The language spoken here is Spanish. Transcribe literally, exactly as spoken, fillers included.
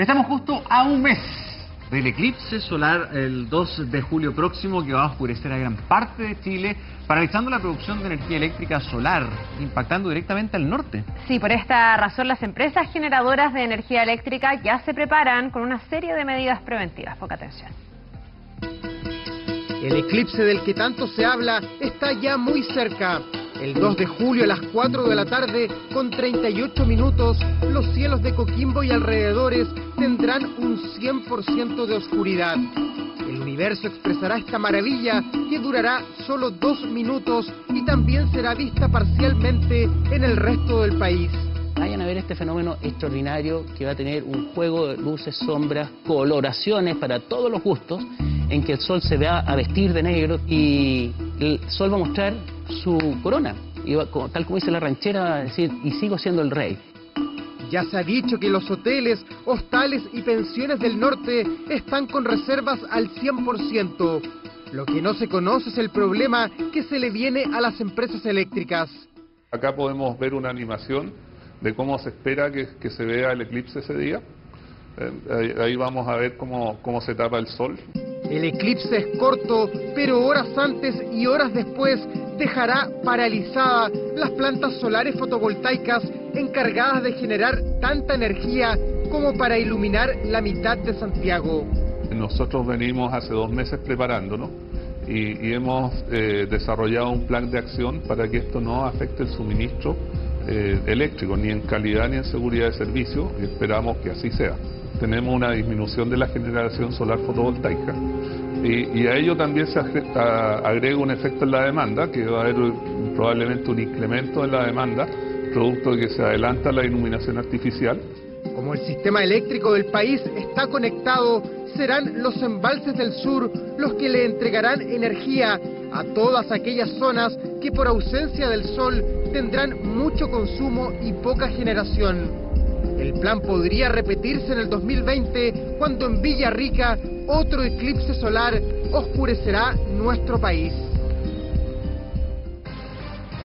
Estamos justo a un mes del eclipse solar el dos de julio próximo, que va a oscurecer a gran parte de Chile, paralizando la producción de energía eléctrica solar, impactando directamente al norte. Sí, por esta razón las empresas generadoras de energía eléctrica ya se preparan con una serie de medidas preventivas. Poca atención. El eclipse del que tanto se habla está ya muy cerca. El dos de julio a las cuatro de la tarde, con treinta y ocho minutos, los cielos de Coquimbo y alrededores tendrán un cien por ciento de oscuridad. El universo expresará esta maravilla que durará solo dos minutos y también será vista parcialmente en el resto del país. Vayan a ver este fenómeno extraordinario que va a tener un juego de luces, sombras, coloraciones para todos los gustos, en que el sol se va a vestir de negro y el sol va a mostrar su corona, y va, tal como dice la ranchera, decir, y sigo siendo el rey. Ya se ha dicho que los hoteles, hostales y pensiones del norte están con reservas al cien por ciento. Lo que no se conoce es el problema que se le viene a las empresas eléctricas. Acá podemos ver una animación de cómo se espera que, que se vea el eclipse ese día. Eh, ahí, ahí vamos a ver cómo, cómo se tapa el sol. El eclipse es corto, pero horas antes y horas después dejará paralizadas las plantas solares fotovoltaicas encargadas de generar tanta energía como para iluminar la mitad de Santiago. Nosotros venimos hace dos meses preparándonos y, y hemos eh, desarrollado un plan de acción para que esto no afecte el suministro eh, eléctrico, ni en calidad ni en seguridad de servicio, y esperamos que así sea. Tenemos una disminución de la generación solar fotovoltaica y, y a ello también se agrega un efecto en la demanda, que va a haber probablemente un incremento en la demanda producto de que se adelanta la iluminación artificial. Como el sistema eléctrico del país está conectado, serán los embalses del sur los que le entregarán energía a todas aquellas zonas que por ausencia del sol tendrán mucho consumo y poca generación. El plan podría repetirse en el dos mil veinte, cuando en Villarrica otro eclipse solar oscurecerá nuestro país.